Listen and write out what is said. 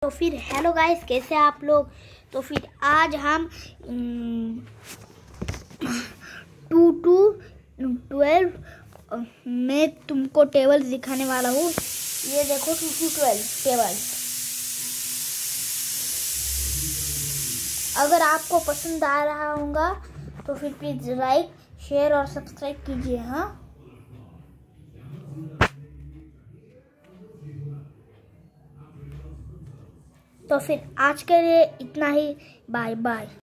तो फिर hello guys, कैसे आप लोग। तो फिर आज हम 2 to 12 में तुमको टेबल दिखाने वाला हूँ। ये देखो 2 to 12 टेबल। अगर आपको पसंद आ रहा होगा तो फिर प्लीज लाइक, शेयर और सब्सक्राइब कीजिए। हाँ, तो फिर आज के लिए इतना ही। Bye bye.